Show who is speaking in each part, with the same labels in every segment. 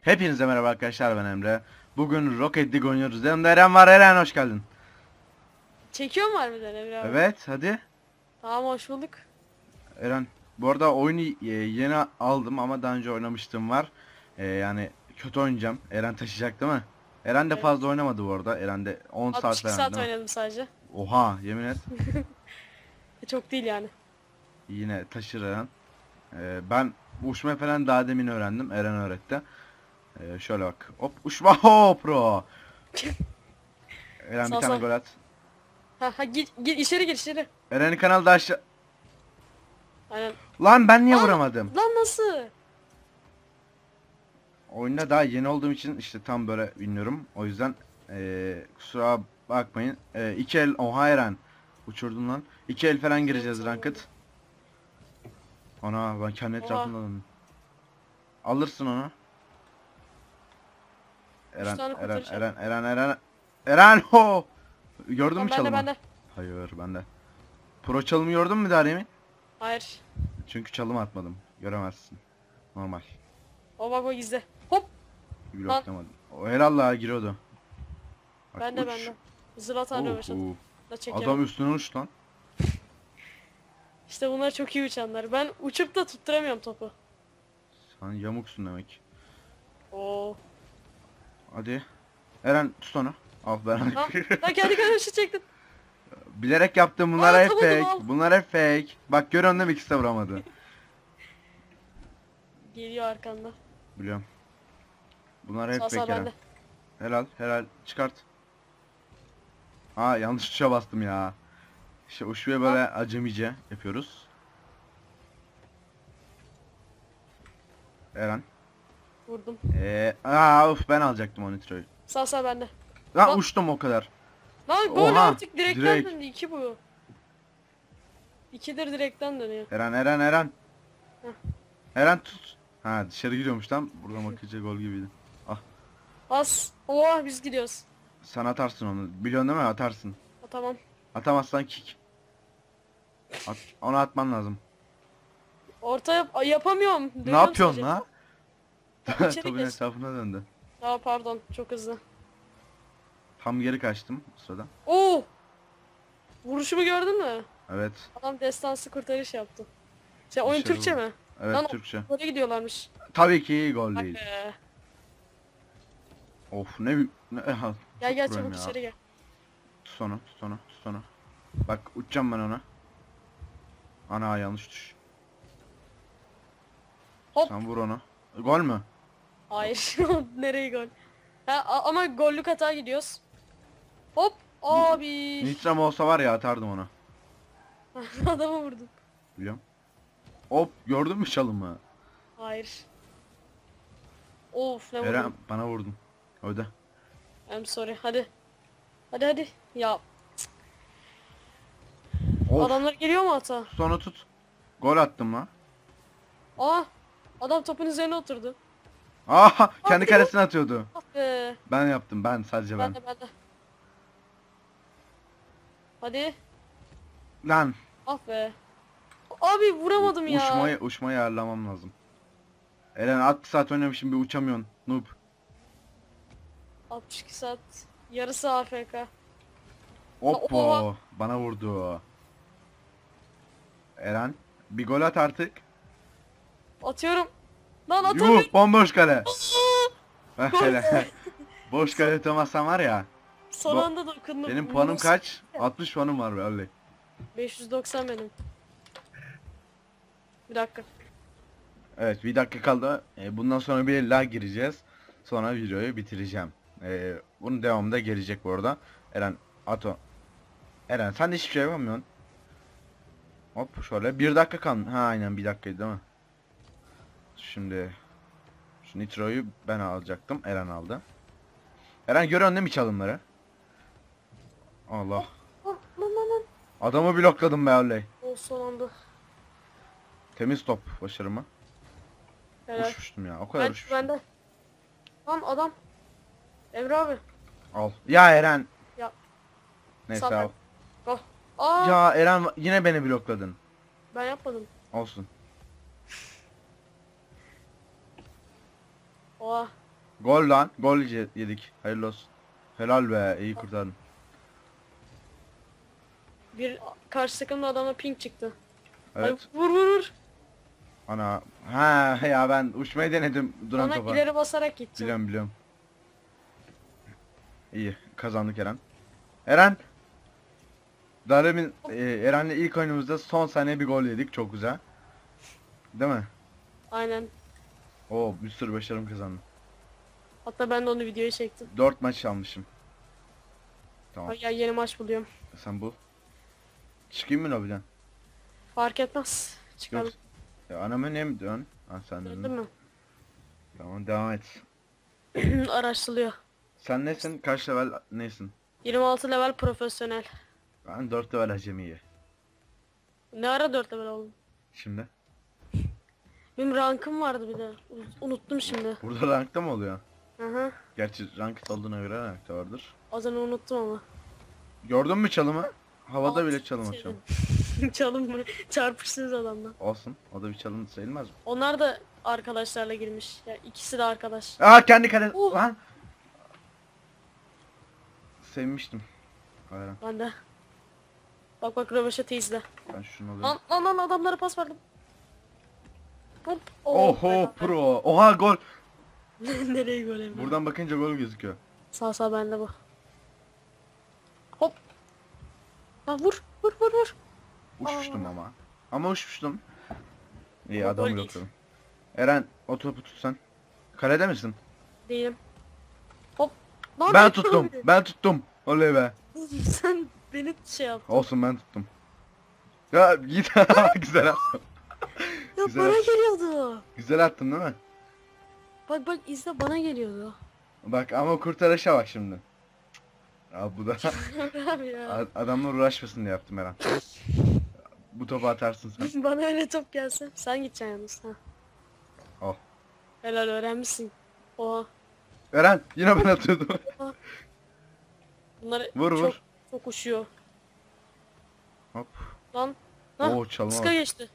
Speaker 1: Hepinize merhaba arkadaşlar, ben Emre. Bugün Rocket League oynuyoruz. Yanımda Eren var. Eren, hoş geldin.
Speaker 2: Çekiyor mu harbiden Emre abi?
Speaker 1: Evet, hadi.
Speaker 2: Tamam, hoş bulduk.
Speaker 1: Eren, bu arada oyunu yeni aldım ama daha önce oynamıştım var. Yani kötü oynayacağım. Eren taşıyacak değil mi? Eren de
Speaker 2: Evet.
Speaker 1: fazla oynamadı bu arada. Eren de 10 saat
Speaker 2: 62
Speaker 1: falan
Speaker 2: saat
Speaker 1: değil mi?
Speaker 2: oynadım sadece.
Speaker 1: Oha, yemin et.
Speaker 2: Çok değil yani.
Speaker 1: Yine taşır Eren. Ben uçma falan daha demin öğrendim. Eren öğretti. Şöyle bak. Hop, uçma hop pro. Eren bir
Speaker 2: Sağ
Speaker 1: tane
Speaker 2: sağ.
Speaker 1: gol at.
Speaker 2: Ha git içeri gir içeri.
Speaker 1: Eren'in kanalı da aşağı.
Speaker 2: Aynen.
Speaker 1: Lan ben niye
Speaker 2: Aa,
Speaker 1: vuramadım?
Speaker 2: lan nasıl?
Speaker 1: Oyunda daha yeni olduğum için işte tam böyle bilmiyorum. O yüzden kusura bakmayın. İki el, oha Eren. Uçurdun lan. İki el falan gireceğiz
Speaker 2: Tamam,
Speaker 1: ranked. Ana, ben kendi
Speaker 2: Oha.
Speaker 1: etrafımda döndüm. Alırsın onu.
Speaker 2: 3
Speaker 1: Eren,
Speaker 2: tane
Speaker 1: Eren,
Speaker 2: kurtarış
Speaker 1: Eren,
Speaker 2: yaptım.
Speaker 1: Eren, Eren. Eren ho! Gördün mü
Speaker 2: Tamam, bende
Speaker 1: çalımı?
Speaker 2: bende.
Speaker 1: Hayır, bende. Pro çalımı gördün mü daha demin?
Speaker 2: Hayır.
Speaker 1: Çünkü çalım atmadım. Göremezsin. Normal.
Speaker 2: O bak o gizli. Hop. Lan
Speaker 1: Bloklamadım. O herhalde giriyordu. Bak,
Speaker 2: bende
Speaker 1: uç.
Speaker 2: bende. Zlatan Röveşat. Da çekerim.
Speaker 1: Adam üstüne uç lan.
Speaker 2: İşte bunlar çok iyi uçanlar. Ben uçup da tutturamıyorum topu.
Speaker 1: Sen yamuksun demek.
Speaker 2: Oo.
Speaker 1: Hadi. Eren tut onu. Al ben.
Speaker 2: Ha, ben kendi kendime şut çektim.
Speaker 1: Bilerek yaptım, bunlar
Speaker 2: Aa,
Speaker 1: hep
Speaker 2: tamam,
Speaker 1: fake.
Speaker 2: tamam.
Speaker 1: Bunlar hep fake. Bak görüyorsun değil mi, ikisi de vuramadı.
Speaker 2: Geliyor arkanda.
Speaker 1: Biliyorum. Bunlar hep
Speaker 2: Sağ
Speaker 1: fake Eren.
Speaker 2: bende.
Speaker 1: Helal helal çıkart. Aa, yanlış tuşa bastım ya. İşte uçuya böyle acemice yapıyoruz. Eren.
Speaker 2: Vurdum.
Speaker 1: Of, ben alacaktım o nitroyu.
Speaker 2: Sağ bende.
Speaker 1: Lan
Speaker 2: Lan.
Speaker 1: uçtum o kadar.
Speaker 2: Lan gol
Speaker 1: Oha,
Speaker 2: artık direkten
Speaker 1: direkt.
Speaker 2: döndü. 2 bu. 2'dir direkten dönüyor.
Speaker 1: Eren.
Speaker 2: Heh.
Speaker 1: Eren tut. Ha, dışarı gidiyormuş lan. Buradan bakınca gol gibiydi. Ah,
Speaker 2: As. Oha biz gidiyoruz.
Speaker 1: sen atarsın onu. Biliyorsun değil mi? Atarsın.
Speaker 2: Ha, tamam.
Speaker 1: Atamazsan kick. Onu atman lazım.
Speaker 2: Orta yapamıyorum.
Speaker 1: Ne
Speaker 2: Dönüyorum
Speaker 1: yapıyorsun
Speaker 2: sadece.
Speaker 1: la?
Speaker 2: Ha, içeri
Speaker 1: Topun
Speaker 2: geç.
Speaker 1: etrafına döndü.
Speaker 2: Aa, pardon çok hızlı.
Speaker 1: Tam geri kaçtım o sırada.
Speaker 2: Oo. Vuruşumu gördün mü?
Speaker 1: Evet.
Speaker 2: Adam destansı kurtarış yaptı. Oyun
Speaker 1: Dışarı
Speaker 2: Türkçe
Speaker 1: vurdu.
Speaker 2: mi?
Speaker 1: Evet,
Speaker 2: Lan
Speaker 1: Türkçe.
Speaker 2: oraya gidiyorlarmış.
Speaker 1: Tabii ki gol
Speaker 2: Bak
Speaker 1: değil.
Speaker 2: be.
Speaker 1: Of, ne ha,
Speaker 2: Gel
Speaker 1: proyum
Speaker 2: çabuk
Speaker 1: ya.
Speaker 2: içeri gel.
Speaker 1: Tut onu. Bak uçacağım ben ona. Ana, yanlış tuş.
Speaker 2: Hop.
Speaker 1: Sen vur onu. Gol mü?
Speaker 2: Hayır. Nereye gol? Ha, ama gollük hata gidiyoruz. Hop. Abi.
Speaker 1: Nitram olsa var ya, atardım ona.
Speaker 2: Adamı vurdum.
Speaker 1: Biliyorum. Hop, gördün mü çalımı?
Speaker 2: Hayır. Of ne
Speaker 1: Eren,
Speaker 2: vurdum.
Speaker 1: bana vurdun. Öde.
Speaker 2: I'm sorry. Hadi. Hadi. Ya
Speaker 1: Of.
Speaker 2: adamlar geliyor mu hata?
Speaker 1: Tut onu tut. Gol attım lan.
Speaker 2: Aa. Adam topun üzerine oturdu.
Speaker 1: Aha, kendi
Speaker 2: Atıyor.
Speaker 1: kalesine atıyordu.
Speaker 2: Ah be.
Speaker 1: Ben yaptım, sadece ben.
Speaker 2: Ben de. Hadi.
Speaker 1: Lan,
Speaker 2: Ah be. Abi vuramadım ya.
Speaker 1: uçmayı ayarlamam lazım. Eren, 60 saat oynamışım, bir uçamıyorsun. Noob.
Speaker 2: 62 saat. Yarısı AFK.
Speaker 1: Hoppo,
Speaker 2: Oha.
Speaker 1: bana vurdu. Eren, bir gol at artık.
Speaker 2: Atıyorum. Lan atamıyorum.
Speaker 1: Yuh, bomboş kale. Hele. Boş kale tutamazsan var ya.
Speaker 2: Son
Speaker 1: Bu-
Speaker 2: anda dokundum.
Speaker 1: Benim puanım
Speaker 2: Minus
Speaker 1: kaç? 60 puanım var öyle.
Speaker 2: 590 benim. Bir dakika.
Speaker 1: Evet, bir dakika kaldı. Bundan sonra bir lag gireceğiz. Sonra videoyu bitireceğim. Bunun devamı da gelecek bu arada. Eren, at o. Eren, sen de hiçbir şey yapamıyorsun. Hop, şöyle 1 dakika kaldı. Ha, aynen 1 dakikaydı değil mi? Şimdi şu nitroyu ben alacaktım. Eren aldı. Eren, görüyorsun değil mi çalımları? Allah.
Speaker 2: Lan.
Speaker 1: Adamı blokladım be öyle.
Speaker 2: O son anda.
Speaker 1: Temiz top başarımı.
Speaker 2: Helal.
Speaker 1: Uçmuştum ya. O kadar uçmuştum.
Speaker 2: Bende. Lan adam. Emre abi.
Speaker 1: Al. Ya Eren.
Speaker 2: Ya.
Speaker 1: Neyse,
Speaker 2: Sağ
Speaker 1: al.
Speaker 2: Oh. Aa.
Speaker 1: Ya Eren, yine beni blokladın.
Speaker 2: Ben yapmadım.
Speaker 1: Olsun.
Speaker 2: Oha.
Speaker 1: Gol lan. Gol yedik. Hayırlı olsun. Helal be. İyi kurtardın.
Speaker 2: Bir karşı takımda adama ping çıktı.
Speaker 1: Evet.
Speaker 2: Hadi vur vur vur.
Speaker 1: Ana. Ha ya ben uçmayı denedim duran
Speaker 2: Ona
Speaker 1: topa.
Speaker 2: ileri basarak gideceğim.
Speaker 1: Biliyorum biliyorum. İyi kazandık Eren. Eren. Daha demin Eren'le ilk oyunumuzda son saniye bir gol yedik. Çok güzel. Değil mi?
Speaker 2: Aynen.
Speaker 1: Oo bir sürü başarım kazandım.
Speaker 2: Hatta ben de onu videoya çektim.
Speaker 1: 4 maç almışım. Tamam.
Speaker 2: Ay ya yeni maç buluyorum.
Speaker 1: Sen bul. Çıkayım mı lobiden?
Speaker 2: Fark etmez.
Speaker 1: Yok.
Speaker 2: Çıkalım.
Speaker 1: Ya anamı ne mi dön? Ha sen
Speaker 2: Gördün
Speaker 1: dön.
Speaker 2: mü?
Speaker 1: Tamam devam et.
Speaker 2: Araştırılıyor.
Speaker 1: Sen nesin? Kaç level nesin?
Speaker 2: 26 level profesyonel.
Speaker 1: Ben 4 level acemiyi.
Speaker 2: Ne ara 4 level oldum?
Speaker 1: Şimdi.
Speaker 2: Benim rankım vardı bir de. Unuttum şimdi.
Speaker 1: Burada rankta mı oluyor?
Speaker 2: Aha.
Speaker 1: Gerçi ranked olduğuna göre rankta vardır.
Speaker 2: Az önce unuttum ama.
Speaker 1: Gördün mü çalımı? Havada
Speaker 2: Alt
Speaker 1: bile çalım
Speaker 2: şeyden.
Speaker 1: atıyorum.
Speaker 2: Çalın mı? Çarpıştınız adamla.
Speaker 1: Olsun. O da bir çalım sayılmaz mı?
Speaker 2: Onlar da arkadaşlarla girmiş. Ya ikisi de arkadaş.
Speaker 1: Aa kendi kale
Speaker 2: Oh.
Speaker 1: lan. Sevmiştim. Hayır.
Speaker 2: Ben de. Bak bak röveşatı izle.
Speaker 1: Ben şunu alıyorum.
Speaker 2: Lan adamlara pas verdim. Hop.
Speaker 1: Oho
Speaker 2: beraber.
Speaker 1: pro. Oha gol.
Speaker 2: Nereye gol hem?
Speaker 1: Buradan bakınca gol gözüküyor.
Speaker 2: Sağ bende bu. Hop. Lan vur vur vur vur.
Speaker 1: Uçmuştum ama. Ama uçmuştum. İyi
Speaker 2: O
Speaker 1: adamı
Speaker 2: gol değil.
Speaker 1: blokladım. Eren o topu tutsan. Kalede misin?
Speaker 2: Değilim. Hop. Lan
Speaker 1: Ben tuttum. Ben tuttum. Oley be.
Speaker 2: Sen beni şey yaptın.
Speaker 1: Olsun ben tuttum. Ya git. Güzel attın.
Speaker 2: Ya
Speaker 1: Güzel.
Speaker 2: bana geliyordu.
Speaker 1: Güzel attın değil mi?
Speaker 2: Bak bak izle bana geliyordu.
Speaker 1: Bak ama kurtarışa bak şimdi. Ya bu da
Speaker 2: Abi ya.
Speaker 1: adamlar uğraşmasın diye yaptım Eren. Bu topu atarsın sen.
Speaker 2: Bana öyle top gelse. Sen gideceksin yalnız. Ha.
Speaker 1: Al.
Speaker 2: Helal öğrenmişsin. Oha.
Speaker 1: Eren yine ben atıyordum.
Speaker 2: Bunlar
Speaker 1: Vur,
Speaker 2: çok,
Speaker 1: vur.
Speaker 2: çok uçuyor.
Speaker 1: Hop.
Speaker 2: Lan. Hah.
Speaker 1: Oo çalma
Speaker 2: Iska
Speaker 1: bak.
Speaker 2: geçti.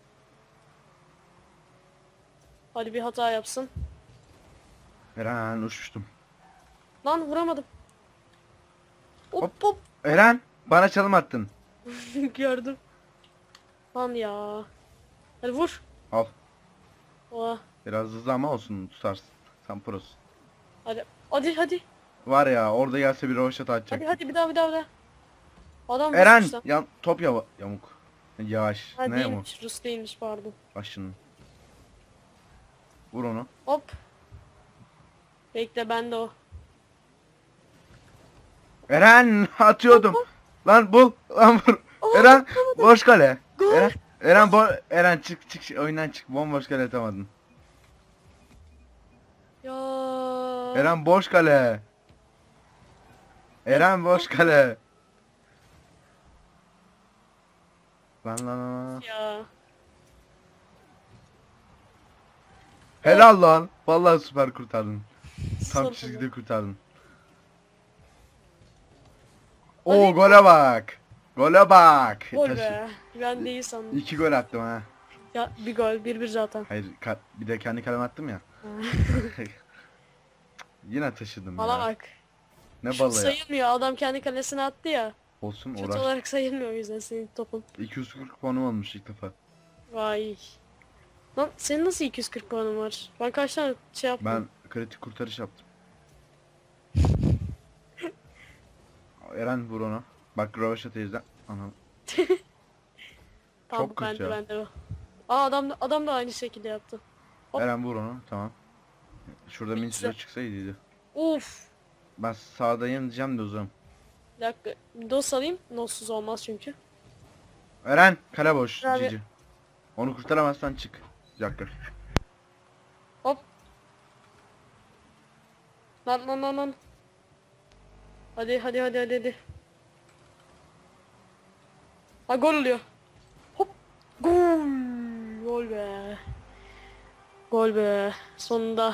Speaker 2: Hadi bir hata yapsın.
Speaker 1: Eren uçmuştum.
Speaker 2: Lan vuramadım. Hop
Speaker 1: Hop.
Speaker 2: hop.
Speaker 1: Eren bana çalım attın.
Speaker 2: Gördüm. Lan ya. Hadi vur.
Speaker 1: Al.
Speaker 2: Oha.
Speaker 1: Biraz hızlı ama olsun tutarsın. Sen prosun.
Speaker 2: Hadi. Hadi.
Speaker 1: Var ya orada gelse bir rovaşata atacak.
Speaker 2: Hadi bir daha. Adam
Speaker 1: Eren
Speaker 2: Rus'muş lan.
Speaker 1: top yamuk. Yavaş.
Speaker 2: Ha
Speaker 1: Ne yamuk?
Speaker 2: değilmiş. Rus değilmiş pardon.
Speaker 1: Başını. Vur onu.
Speaker 2: Hop. Bekle ben de o.
Speaker 1: Eren atıyordum. Lan bul. Lan vur.
Speaker 2: Aa,
Speaker 1: Eren boş kale.
Speaker 2: Gol.
Speaker 1: Eren çık oyundan çık. Bomboş kale atamadın.
Speaker 2: Ya.
Speaker 1: Eren boş kale. Eren boş kale. Lan.
Speaker 2: Ya.
Speaker 1: Helal lan. Vallahi süper kurtardın. Tam
Speaker 2: Son
Speaker 1: çizgide kurtardın.
Speaker 2: Hadi.
Speaker 1: Oo gole bak. Gole bak.
Speaker 2: Gol
Speaker 1: Taşı-
Speaker 2: be. Ben de iyi sandım.
Speaker 1: 2 gol attım ha.
Speaker 2: Ya bir gol 1-1 zaten.
Speaker 1: Hayır bir de kendi kaleme attım ya. Yine taşıdım
Speaker 2: Bana
Speaker 1: ya.
Speaker 2: bak.
Speaker 1: Ne
Speaker 2: Şu
Speaker 1: balı ya.
Speaker 2: sayılmıyor. Adam kendi kalesine attı ya.
Speaker 1: Olsun
Speaker 2: Kötü
Speaker 1: uğraş.
Speaker 2: olarak sayılmıyor o yüzden senin topun.
Speaker 1: 240 puanım olmuş ilk defa.
Speaker 2: Vay. Lan senin nasıl 240 puanın var? Ben kaç tane şey yaptım?
Speaker 1: Ben kritik kurtarış yaptım. Eren vur onu. Bak Röveşat'ı izle. Anam.
Speaker 2: Tamam,
Speaker 1: çok kötü ya.
Speaker 2: bende o. Aa adam da aynı şekilde yaptı. Hop.
Speaker 1: Eren vur onu. Tamam. Şurada
Speaker 2: Bitti.
Speaker 1: minsilo çıksa iyiydi.
Speaker 2: Uf.
Speaker 3: Ben sağdayım diyeceğim de uzağım.
Speaker 2: Bir dakika. Dos alayım. Notsuz olmaz çünkü.
Speaker 1: Eren kale boş.
Speaker 2: Abi.
Speaker 1: Cici. Onu kurtaramazsan çık. Bir dakika.
Speaker 2: Hop. Lan. Hadi. Ha gol oluyor. Hop. Gol. Gol be. Gol be. Sonunda.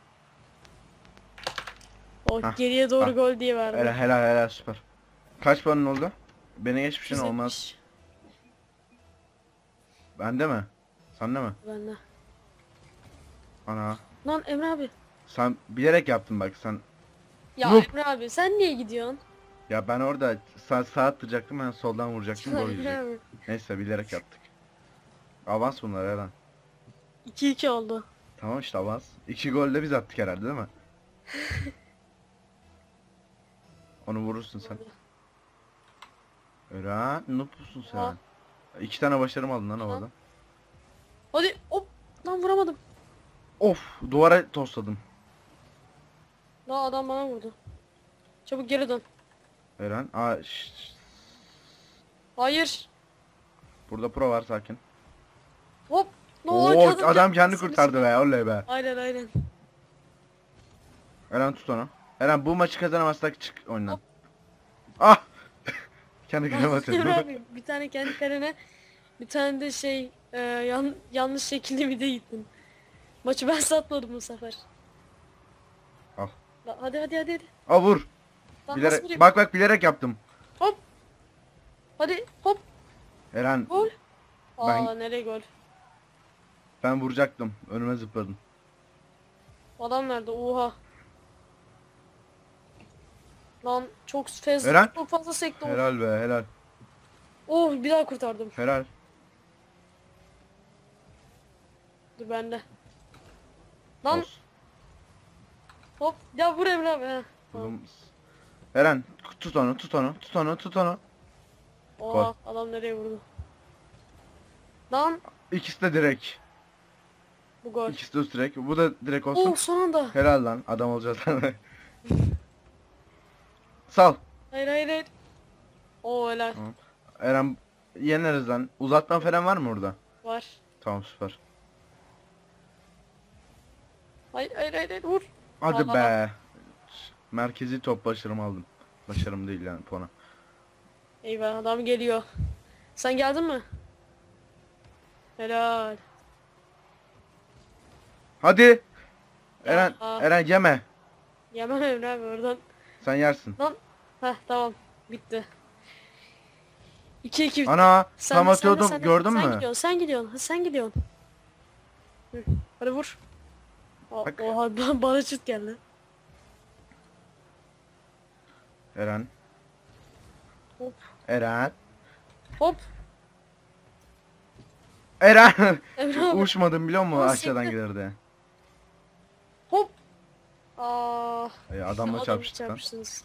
Speaker 2: O
Speaker 1: Hah,
Speaker 2: geriye doğru
Speaker 1: hah.
Speaker 2: gol diye verdi.
Speaker 1: Helal süper. Kaç puanın oldu? Beni geçmişsin
Speaker 2: 170
Speaker 1: olmaz. Bende mi? Sende mi?
Speaker 2: Bende.
Speaker 1: Ana.
Speaker 2: Lan Emre abi.
Speaker 1: Sen bilerek yaptın bak sen.
Speaker 2: Ya
Speaker 1: Noob.
Speaker 2: Emre abi sen niye gidiyorsun?
Speaker 1: Ya ben orada sağ atlayacaktım, ben soldan vuracaktım, gol
Speaker 2: Emre
Speaker 1: yiyecek.
Speaker 2: abi.
Speaker 1: Neyse bilerek yaptık. Avans bunlar Eren.
Speaker 2: 2-2 oldu.
Speaker 1: Tamam işte avans. 2 gol de biz attık herhalde değil mi? Onu vurursun sen. Eren ne yapıyorsun
Speaker 2: Aa.
Speaker 1: sen? 2 tane başarım aldın lan havadan.
Speaker 2: Hadi hop. Lan vuramadım.
Speaker 1: Of, duvara tosladım.
Speaker 2: Daha adam bana vurdu. Çabuk geri dön.
Speaker 1: Eren
Speaker 2: Hayır.
Speaker 1: burada pro var, sakin.
Speaker 2: Hop.
Speaker 1: Oo,
Speaker 2: kadın
Speaker 1: adam
Speaker 2: geldi.
Speaker 1: kendi kurtardı be, oley be.
Speaker 2: Aynen aynen.
Speaker 1: Eren tut onu. Eren bu maçı kazanamazsak çık oyundan.
Speaker 2: Hop.
Speaker 1: Ah! Kendi kaleme
Speaker 2: Emre
Speaker 1: atıyordum.
Speaker 2: abi bir tane kendi kalene bir tane de yanlış şekilde bir de gittin. Maçı ben satmadım bu sefer.
Speaker 1: Al.
Speaker 2: Hadi hadi hadi hadi.
Speaker 1: Al vur.
Speaker 2: Lan nasıl
Speaker 1: Bilerek,
Speaker 2: vurayım?
Speaker 1: bak bilerek yaptım.
Speaker 2: Hop. Hadi hop.
Speaker 1: Eren
Speaker 2: Gol.
Speaker 1: Ben-
Speaker 2: Aa nereye gol?
Speaker 1: ben vuracaktım. Önüme zıpladım.
Speaker 2: Adam nerede? Oha. Lan çok
Speaker 1: Eren.
Speaker 2: çok fazla sekti.
Speaker 1: Helal be, helal.
Speaker 2: Oh bir daha kurtardım.
Speaker 1: Helal.
Speaker 2: Dur bende. Lan
Speaker 1: Olsun.
Speaker 2: hop ya vur Emre abi. He.
Speaker 1: Oğlum. Eren tut onu, tut onu, tut onu, tut onu.
Speaker 2: Oha adam nereye vurdu? Lan
Speaker 1: İkisi de direkt.
Speaker 2: bu gol.
Speaker 1: İkisi de direkt. Bu da direkt olsun.
Speaker 2: Oh son anda.
Speaker 1: Helal lan, adam olacağız. Sal.
Speaker 2: Hayır hayır hayır. Oo helal.
Speaker 1: Tamam. Eren yeneriz lan. Uzatma falan var mı orada?
Speaker 2: Var.
Speaker 1: Tamam, süper.
Speaker 2: Hayır hayır hayır, hayır. Vur.
Speaker 1: Hadi
Speaker 2: Allah.
Speaker 1: be. Merkezi top başarım aldım. Başarım değil yani, puanı.
Speaker 2: Eyvah adam geliyor. Sen geldin mi? Helal.
Speaker 1: Hadi. Eren,
Speaker 2: Ya.
Speaker 1: Eren yeme.
Speaker 2: Yemem Emre abi oradan.
Speaker 1: Sen yersin.
Speaker 2: Lan. Heh tamam. Bitti. 2-2 bitti.
Speaker 1: Ana,
Speaker 2: Sen
Speaker 1: tam
Speaker 2: de, sen de,
Speaker 1: atıyordum,
Speaker 2: sen de.
Speaker 1: gördün
Speaker 2: Sen
Speaker 1: mü?
Speaker 2: gidiyorsun, sen gidiyorsun. Ha, sen gidiyorsun. Hı, hadi vur.
Speaker 1: Bak.
Speaker 2: Oha bana çıt geldi.
Speaker 1: Eren.
Speaker 2: Hop.
Speaker 1: Eren.
Speaker 2: Hop.
Speaker 1: Eren.
Speaker 2: Emre abi.
Speaker 1: Uçmadım biliyor musun?
Speaker 2: Ama
Speaker 1: Aşağıdan
Speaker 2: sekti.
Speaker 1: gelirdi.
Speaker 2: Hop. Aa.
Speaker 1: Adamla
Speaker 2: Adamla
Speaker 1: çarpıştık lan.
Speaker 2: çarpıştınız.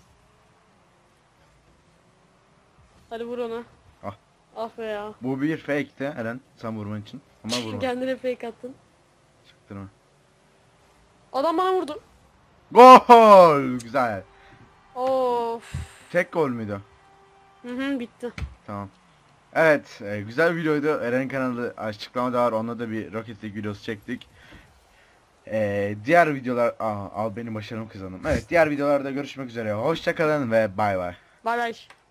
Speaker 2: Hadi vur onu.
Speaker 1: Ah.
Speaker 2: Ah be ya.
Speaker 1: Bu bir fake'ti Eren, sen vurman için. Ama vurma.
Speaker 2: Kendine fake attın.
Speaker 1: Çaktırma.
Speaker 2: Adam bana vurdu.
Speaker 1: Gol! Güzel.
Speaker 2: Of.
Speaker 1: Tek gol müydü?
Speaker 2: Hı hı bitti.
Speaker 1: Tamam. Evet, güzel bir videoydu. Eren'in kanalı açıklamada var. Onunla da bir Rocket League videosu çektik. Diğer videolar... Al benim başarımı kazandım. Evet, diğer videolarda görüşmek üzere. Hoşça kalın ve bay bay.
Speaker 2: Bay bay.